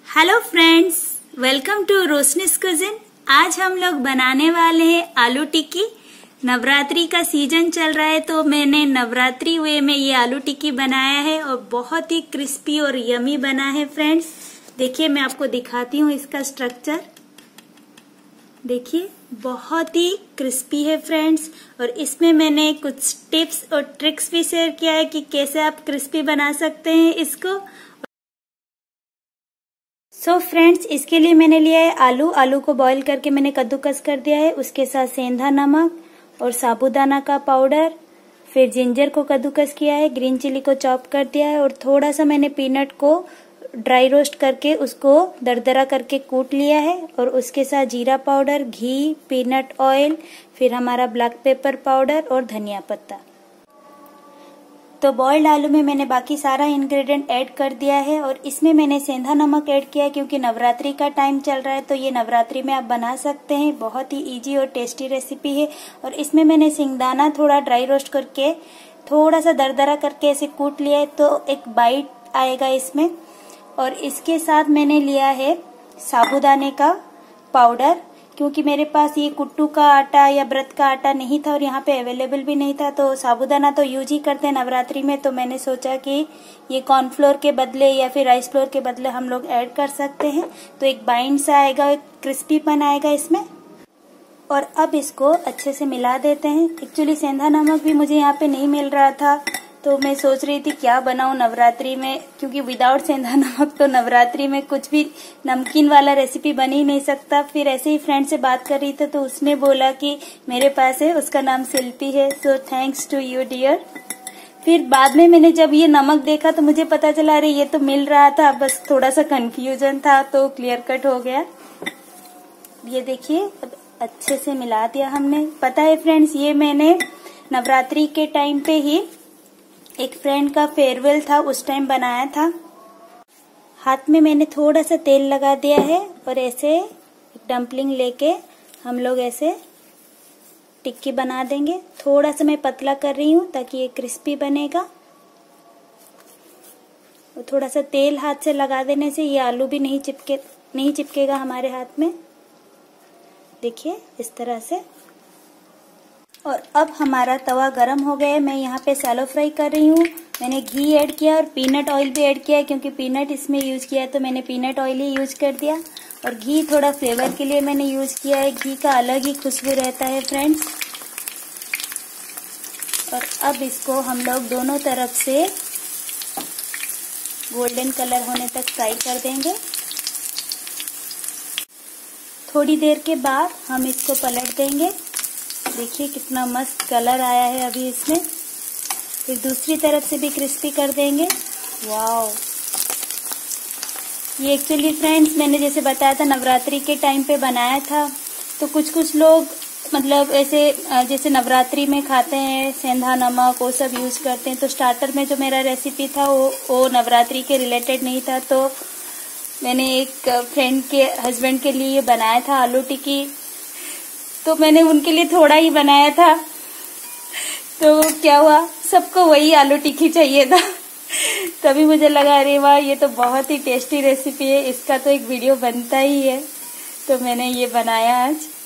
Hello friends, welcome to Roshni's cuisine. आज हम लोग बनाने वाले हैं आलू टिक्की। नवरात्रि का सीजन चल रहा है तो मैंने नवरात्रि वे में ये आलू टिक्की बनाया है और बहुत ही क्रिस्पी और यमी बना है फ्रेंड्स। देखिए, मैं आपको दिखाती हूँ इसका स्ट्रक्चर। देखिए, बहुत ही क्रिस्पी है फ्रेंड्स। और इसमें मैंने कुछ टिप्स और ट्रिक्स भी शेयर किया है कि कैसे आप क्रिस्पी बना सकते हैं इसको। सो फ्रेंड्स, इसके लिए मैंने लिया है आलू को बॉईल करके मैंने कद्दूकस कर दिया है। उसके साथ सेंधा नमक और साबूदाना का पाउडर, फिर जिंजर को कद्दूकस किया है, ग्रीन चिली को चॉप कर दिया है और थोड़ा सा मैंने पीनट को ड्राई रोस्ट करके उसको दरदरा करके कूट लिया है। और उसके साथ जीरा पाउडर, घी, पीनट ऑयल, फिर हमारा ब्लैक पेपर पाउडर और धनिया पत्ता। तो बॉइल्ड आलू में मैंने बाकी सारा इंग्रेडिएंट ऐड कर दिया है और इसमें मैंने सेंधा नमक ऐड किया है क्योंकि नवरात्रि का टाइम चल रहा है तो ये नवरात्रि में आप बना सकते हैं। बहुत ही इजी और टेस्टी रेसिपी है। और इसमें मैंने सिंगदाना थोड़ा ड्राई रोस्ट करके थोड़ा सा दरदरा करके ऐसे कूट लिया है तो एक बाइट आएगा इसमें। और इसके साथ मैंने लिया है साबूदाने का पाउडर क्योंकि मेरे पास ये कुट्टू का आटा या व्रत का आटा नहीं था और यहाँ पे अवेलेबल भी नहीं था। तो साबूदाना तो यूज ही करते हैं नवरात्रि में, तो मैंने सोचा कि ये कॉर्नफ्लोर के बदले या फिर राइस फ्लोर के बदले हम लोग ऐड कर सकते हैं। तो एक बाइंड सा आएगा, एक क्रिस्पीपन आएगा इसमें। और अब इसको अच्छे से मिला देते हैं। एक्चुअली सेंधा नमक भी मुझे यहाँ पे नहीं मिल रहा था तो मैं सोच रही थी क्या बनाऊं नवरात्रि में, क्योंकि विदाउट सेंधा नमक तो नवरात्रि में कुछ भी नमकीन वाला रेसिपी बन ही नहीं सकता। फिर ऐसे ही फ्रेंड से बात कर रही थी तो उसने बोला कि मेरे पास है, उसका नाम शिल्पी है। So thanks to you dear. फिर बाद में मैंने जब ये नमक देखा तो मुझे पता चला अरे ये तो मिल रहा था, बस थोड़ा सा कंफ्यूजन था तो क्लियर कट हो गया। ये देखिए, अब अच्छे से मिला दिया हमने। पता है फ्रेंड्स, ये मैंने नवरात्रि के टाइम पे ही एक फ्रेंड का फेयरवेल था उस टाइम बनाया था। हाथ में मैंने थोड़ा सा तेल लगा दिया है और ऐसे एक डम्पलिंग लेके हम लोग ऐसे टिक्की बना देंगे। थोड़ा सा मैं पतला कर रही हूँ ताकि ये क्रिस्पी बनेगा। और थोड़ा सा तेल हाथ से लगा देने से ये आलू भी नहीं चिपकेगा हमारे हाथ में। देखिए इस तरह से। और अब हमारा तवा गरम हो गया है। मैं यहाँ पे सैलो फ्राई कर रही हूँ। मैंने घी ऐड किया और पीनट ऑयल भी ऐड किया है क्योंकि पीनट इसमें यूज किया है तो मैंने पीनट ऑयल ही यूज कर दिया। और घी थोड़ा फ्लेवर के लिए मैंने यूज किया है। घी का अलग ही खुशबू रहता है फ्रेंड्स। और अब इसको हम लोग दोनों तरफ से गोल्डन कलर होने तक फ्राई कर देंगे। थोड़ी देर के बाद हम इसको पलट देंगे। देखिए कितना मस्त कलर आया है अभी इसमें। फिर दूसरी तरफ से भी क्रिस्पी कर देंगे। वाओ! ये एक्चुअली फ्रेंड्स मैंने जैसे बताया था नवरात्रि के टाइम पे बनाया था। तो कुछ लोग मतलब ऐसे जैसे नवरात्रि में खाते हैं सेंधा नमक वो सब यूज करते हैं। तो स्टार्टर में जो मेरा रेसिपी था वो नवरात्रि के रिलेटेड नहीं था तो मैंने एक फ्रेंड के हस्बैंड के लिए बनाया था आलू टिक्की। तो मैंने उनके लिए थोड़ा ही बनाया था तो क्या हुआ, सबको वही आलू टिक्की चाहिए था। तभी मुझे लगा अरे वाह, ये तो बहुत ही टेस्टी रेसिपी है, इसका तो एक वीडियो बनता ही है। तो मैंने ये बनाया आज।